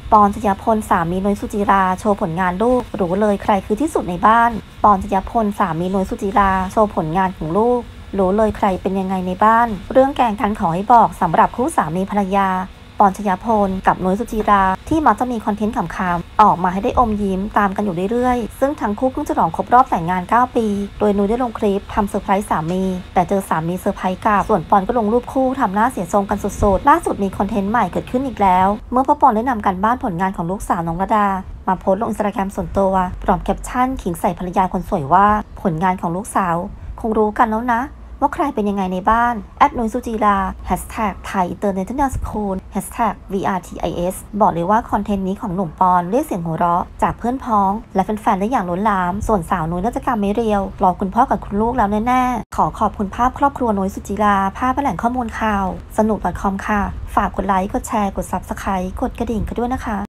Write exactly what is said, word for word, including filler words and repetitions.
ปอน ชยพลสามีนุ้ยสุจิราโชว์ผลงานลูกรู้เลยใครคือที่สุดในบ้านปอน ชยพลสามีนุ้ยสุจิราโชว์ผลงานของลูกรู้เลยใครเป็นยังไงในบ้านเรื่องแกงทันขอให้บอกสำหรับคู่สามีภรรยาปอน ชยพลกับนุ้ยสุจิราที่มักจะมีคอนเทนต์ขำๆออกมาให้ได้อมยิ้มตามกันอยู่เรื่อยๆซึ่งทั้งคู่เพิ่งจะฉลองครบรอบแต่งงานเก้าปีโดยนุ้ยได้ลงคลิปทำเซอร์ไพรส์สามีแต่เจอสามีเซอร์ไพรส์กลับส่วนปอนก็ลงรูปคู่ทำหน้าเสียทรงกันสุดๆล่าสุดมีคอนเทนต์ใหม่เกิดขึ้นอีกแล้วเมื่อพ่อปอนได้นำการบ้านผลงานของลูกสาวน้องระดามาโพสต์ลงอินสตาแกรมส่วนตัวพร้อมแคปชั่นขิงใส่ภรรยาคนสวยว่าผลงานของลูกสาวคงรู้กันแล้วนะว่าใครเป็นยังไงในบ้านแอดนุ้ยสุจิราแฮชแท็กไทยอินเตอร์เนชั่นแนลสคูลแฮชแท็ก วี อาร์ ที ไอ เอส บอกเลยว่าคอนเทนต์นี้ของหนุ่มปอนเรียกเสียงหัวเราะจากเพื่อนพ้องและแฟนๆได้อย่างล้นหลามส่วนสาวนุ้ยน่าจะกรรมไม่เรียวรอคุณพ่อกับคุณลูกแล้วแน่ๆขอขอบคุณภาพครอบครัวนุ้ยสุจิราภาพแหล่งข้อมูลข่าวสนุก .com ค่ะฝากกดไลค์กดแชร์กด ซับสไครบ์ กดกระดิ่งกันด้วยนะคะ